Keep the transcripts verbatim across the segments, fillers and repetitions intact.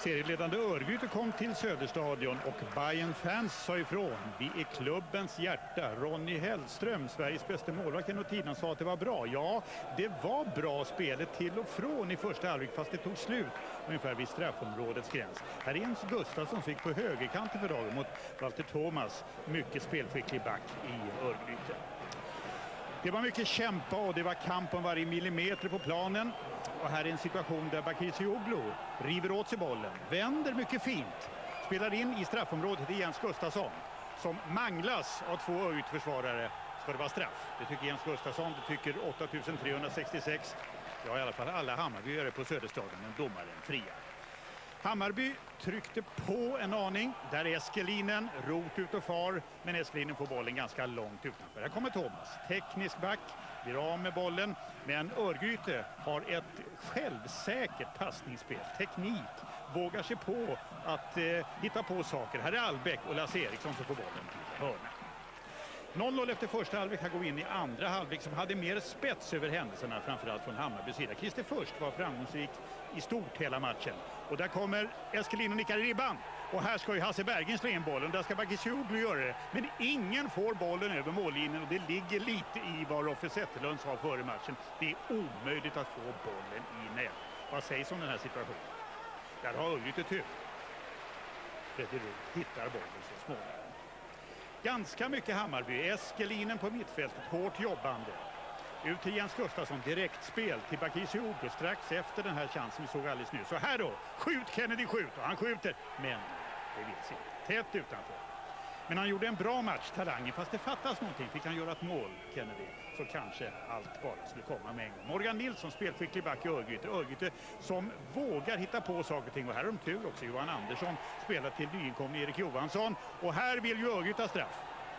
Serieledande Örgryte kom till Söderstadion och Bayern-fans sa ifrån. Vi är klubbens hjärta. Ronny Hellström, Sveriges bästa målvakt genom tiden, sa att det var bra. Ja, det var bra spelet till och från i första halvlek, fast det tog slut ungefär vid straffområdets gräns. Här är Jens Gustafsson som fick på högerkanten för dagen mot Walter Thomas. Mycket spelskicklig back i Örgryte. Det var mycket kämpa och det var kamp om varje millimeter på planen. Och här är en situation där Bakircioglu river åt sig bollen, vänder mycket fint, spelar in i straffområdet till Jens Gustafsson som manglas av två Örgryte-försvarare. Ska det vara straff? Det tycker Jens Gustafsson, det tycker åtta tusen trehundrasextiosex. Ja, i alla fall alla Hammarbyare på Söderstadion, men domaren fria. Hammarby tryckte på en aning. Där är Eskelinen, rot ut och far. Men Eskelinen får bollen ganska långt utanför. Här kommer Thomas, teknisk back, blir av med bollen. Men Örgryte har ett självsäkert passningsspel. Teknik, vågar sig på att eh, hitta på saker. Här är Albeck och Lasse Eriksson som får bollen till hörna. noll noll efter första halvlek. Här går vi in i andra halvlek som hade mer spets över händelserna, framförallt från Hammarbys sida. Christer Först var framgångsrik i stort hela matchen. Och där kommer Eskelin och nickar i ribban. Och här ska ju Hasse Bergen slå in bollen. Där ska Bakircioglu göra det. Men ingen får bollen över mållinjen och det ligger lite i vad Roffe Zetterlund sa före matchen. Det är omöjligt att få bollen i nät. Vad sägs om den här situationen? Där har Örgryte tur. Fredrik hittar bollen så småningom. Ganska mycket Hammarby. Eskelinen på mittfältet, hårt jobbande. Ut till Jens Gustafsson, direkt spel till Bakircioglu strax efter den här chansen vi såg alldeles nyss. Så här då, skjut Kennedy, skjut, och han skjuter. Men det vill sig tätt utanför. Men han gjorde en bra match, talangen, fast det fattas någonting. Fick han göra ett mål, Kennedy, så kanske allt bara skulle komma med en gång. Morgan Nilsson, spelskicklig back i Örgryte. Örgryte som vågar hitta på saker och ting. Och här har de tur också. Johan Andersson spelar till nyinkommen Erik Johansson. Och här vill ju Örgryte ha straff.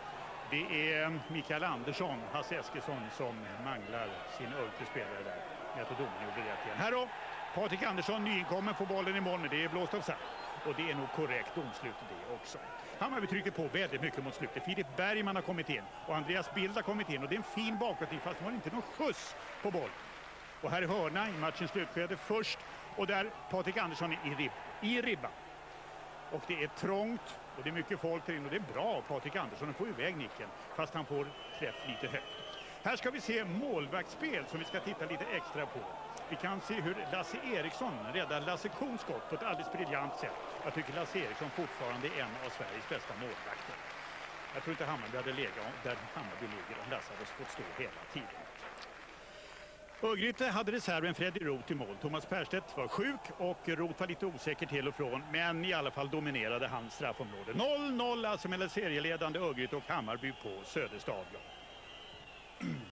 Det är Mikael Andersson, Hasse Eskilsson, som manglar sin Örgryte-spelare där. Jag tror domaren gjorde rätt igen. Här då, Patrik Andersson, nyinkommen, får bollen i mål, men det är blåst offside. Och det är nog korrekt domslut det också. Hammarby trycker på väldigt mycket mot slutet. Filip Bergman har kommit in och Andreas Bild har kommit in. Och det är en fin bakåtning, fast det var inte någon skjuts på boll. Och här är hörna i matchens slutskede först. Och där Patrik Andersson är i, rib i ribban. Och det är trångt och det är mycket folk där in. Och det är bra, Patrik Andersson får iväg nicken. Fast han får träff lite högt. Här ska vi se målvaktsspel som vi ska titta lite extra på. Vi kan se hur Lasse Eriksson räddar Lasse Kuhns skott på ett alldeles briljant sätt. Jag tycker Lasse Eriksson fortfarande är en av Sveriges bästa målvakter. Jag tror inte Hammarby hade legat där Hammarby ligger om Lasse hade fått stå hela tiden. Örgryte hade reserven Fredrik Roth i mål. Thomas Perstedt var sjuk och Roth var lite osäker till och från. Men i alla fall dominerade hans straffområde. noll noll alltså mellan serieledande Örgryte och Hammarby på Söderstadion.